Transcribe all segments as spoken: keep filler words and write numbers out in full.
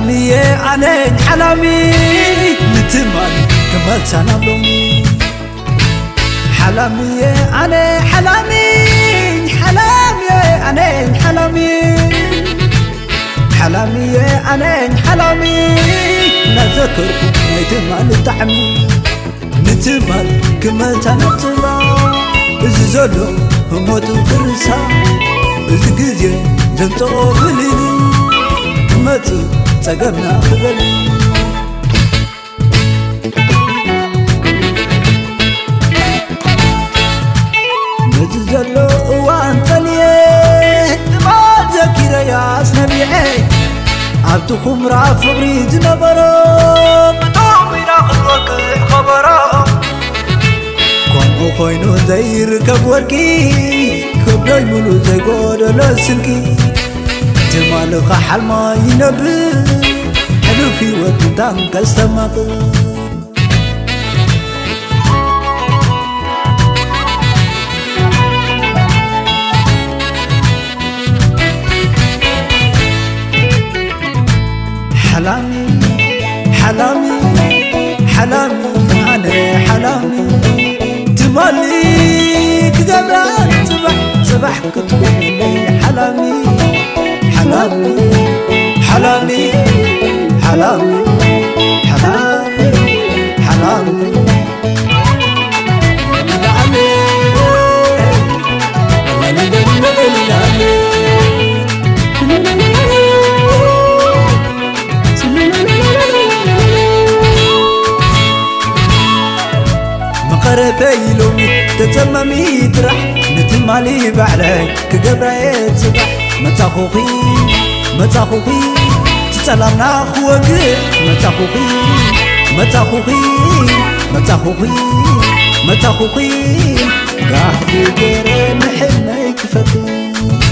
حلامي أنا حلامي نتمن كمال سنبلومي حلامي أنا حلامي حلامي أنا حلامي حلامي أنا حلامي نذكركم نتمن تعمي نتمن كمال سنبتلا زلزلو هموت فرسا زجزي زنطو بليل مت تقبنا خبل نتزلو وانت ليه ما ذكر يا سنبيعي عبد خمرة فقري زنبرو بطومي ناخذ وقع خبرو كون خوينو زير كبوركي كبلو يمولو زي قودو لسلكي جمالك حلما ينبي حلو في وقتان كالسماق حلامي حلامي حلامي أنا حلامي تمالي كذبت صبح صبح كتبت لي حلامي حلامي حلامي حلامي حلامي حلامي مقرتي لومي تتممي ترح نتمالي بعلي كقبريت صبح متاخوخي متاخوخي تسلمنا خوكي متاخوخي متاخوخي متاخوخي متاخوخي قاعد غير محنا يكفتي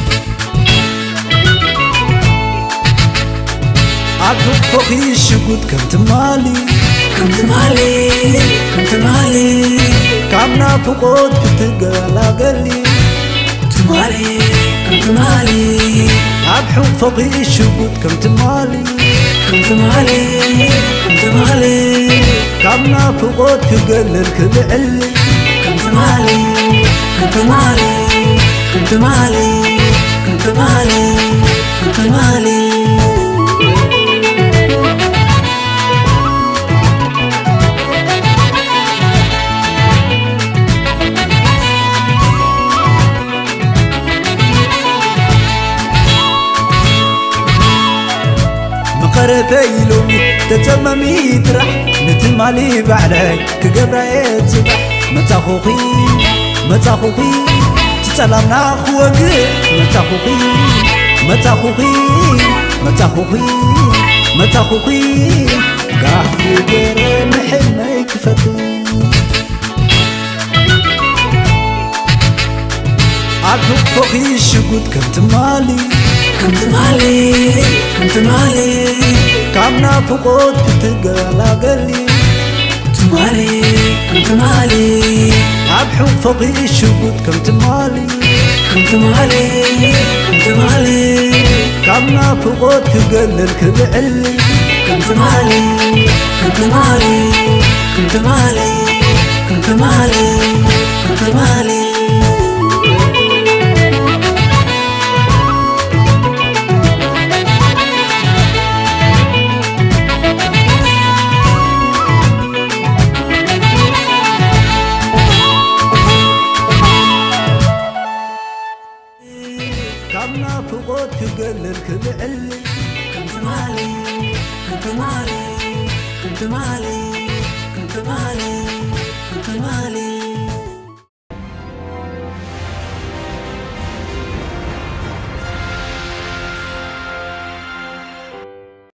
عبد فوقي الشقود كم تمالي كم تمالي كم تمالي كامنا فوقود كتقلا قلي تمالي كم تمالي عبحو فوقي الشقود كم تمالي كم تمالي كم تمالي كامنا فوقود كقلل كبعلي كم تمالي كم تمالي كم تمالي كم تمالي كم تمالي مقرتي لومي تتممي ترح نتمالي بعلي كقبريت صبح متاخوخي متاخوخي تسلمنا خوكي متاخوخي متاخوخي متاخوخي متاخوخي قاعد غير محنا يكفتي عبد فوقي الشقود كم تمالي كم تمالي كم تمالي كامنا فوقود كتقلا قلي تمالي كم تمالي عبحو فوقي الشقود كم تمالي كم تمالي كم تمالي كامنا فوقود كقلل كبعلي كم تمالي كم تمالي كم تمالي كم تمالي كم تمالي كامنا فوقود كقلل كبعلي كم تمالي كم تمالي كم تمالي كم تمالي كم تمالي